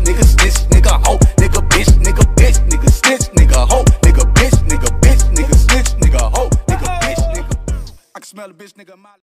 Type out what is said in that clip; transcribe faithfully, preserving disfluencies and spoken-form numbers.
nigga snitch, nigga hoe, nigga bitch, nigga bitch, nigga snitch, nigga hoe, nigga bitch, nigga bitch, nigga snitch, nigga hoe, nigga bitch, nigga. I can smell a bitch, nigga.